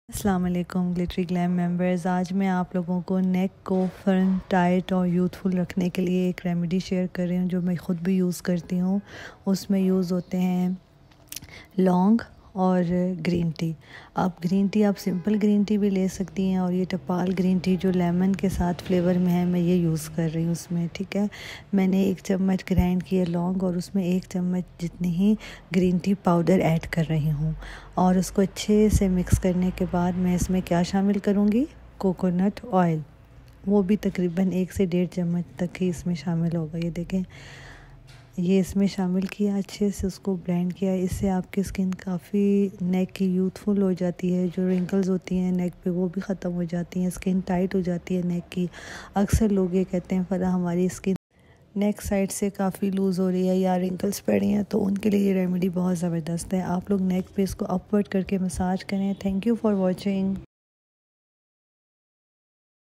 अस्सलाम वालेकुम glittery glam members. आज मैं आप लोगों को नेक को फर्म, टाइट और यूथफुल रखने के लिए एक रेमेडी शेयर कर रही हूँ जो मैं ख़ुद भी यूज़ करती हूँ। उसमें यूज़ होते हैं लौंग और ग्रीन टी। आप ग्रीन टी आप सिंपल ग्रीन टी भी ले सकती हैं और ये टपाल ग्रीन टी जो लेमन के साथ फ्लेवर में है मैं ये यूज़ कर रही हूँ उसमें। ठीक है, मैंने 1 चम्मच ग्राइंड किया लौंग और उसमें 1 चम्मच जितनी ही ग्रीन टी पाउडर ऐड कर रही हूँ और उसको अच्छे से मिक्स करने के बाद मैं इसमें क्या शामिल करूँगी, कोकोनट ऑयल। वो भी तकरीबन 1 से 1.5 चम्मच तक ही इसमें शामिल होगा। ये देखें, ये इसमें शामिल किया, अच्छे से उसको ब्लेंड किया। इससे आपकी स्किन काफ़ी नेक की यूथफुल हो जाती है। जो रिंकल्स होती हैं नेक पे वो भी ख़त्म हो जाती हैं, स्किन टाइट हो जाती है नेक की। अक्सर लोग ये कहते हैं फ़रा हमारी स्किन नेक साइड से काफ़ी लूज़ हो रही है या रिंकल्स पड़ रही हैं, तो उनके लिए ये रेमेडी बहुत ज़बरदस्त है। आप लोग नेक पे इसको अपवर्ड करके मसाज करें। Thank you for watching.